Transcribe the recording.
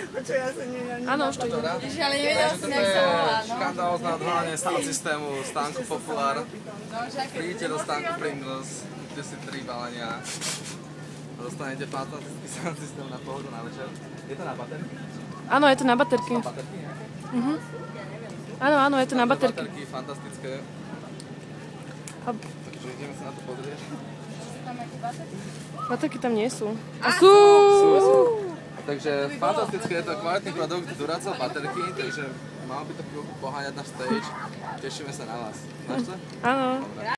Áno, už to ide. Ježiš, ale nevedela som, jak sa volá, no. Škandálne odhalenie sound systému stánku Popular. Prídite do stánku Pringles, kúpte si 3 balenia a dostanete fantastický sound systém na pohodu na večer. Je to na baterky? Áno, je to na baterky. Na baterky, nie? Áno, áno, je to na baterky. Baterky, fantastické. Takže ideme sa na to pozrieť. Baterky tam nie sú. A sú! Takže fantastické, je to kvalitný produkt Duracell baterky, takže mal by to chvíľku poháňať na stage. Tešíme sa na vás. Máš to? Áno.